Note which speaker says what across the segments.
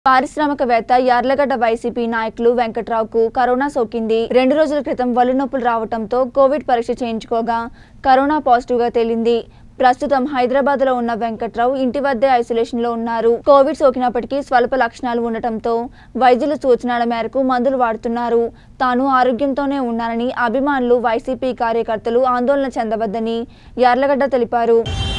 Speaker 1: పారిశ్రామికవేత్త యార్లగడ్డ వైసీపీ నాయకులు వెంకట్రావుకు కరోనా సోకింది. 2 రోజుల క్రితం వల్లు నొప్పులు రావడంతో కోవిడ్ పరీక్ష చేయించుకోగా కరోనా పాజిటివ్ గా తేలింది. ప్రస్తుతం హైదరాబాద్ లో ఉన్న వెంకట్రావు ఇంటి వద్దే ఐసోలేషన్ లో ఉన్నారు. కోవిడ్ సోకినప్పటికీ స్వల్ప లక్షణాలు ఉండటంతో వైద్యుల సూచనల మేరకు మందులు వాడుతున్నారు. తాను ఆరోగ్యంతోనే ఉన్నానని అభిమానులు, వైసీపీ కార్యకర్తలు ఆందోళన చెందవద్దని యార్లగడ్డ తెలిపారు.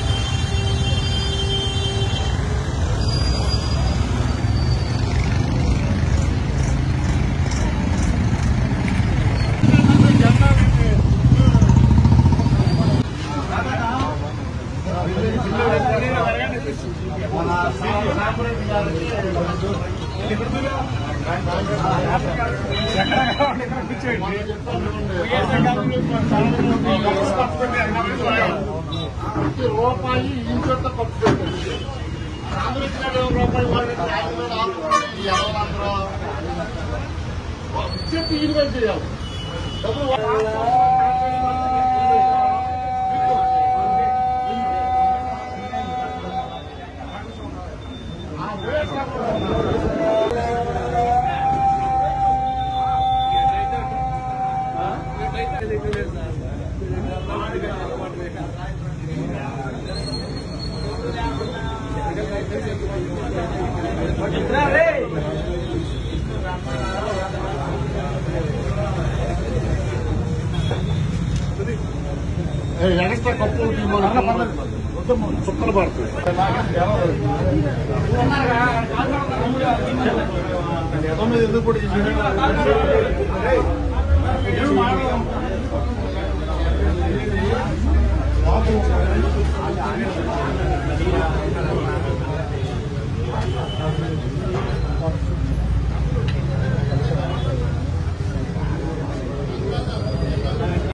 Speaker 2: రూపాయి ఇంకొంత ఖర్చు పెట్టండి. రూపాయి చెప్పి ఇన్వెస్ట్ చేయాలి. ఎక్స్ట్రా కప్పు చుక్కలు పడుతుంది. ఎందుకు కూడా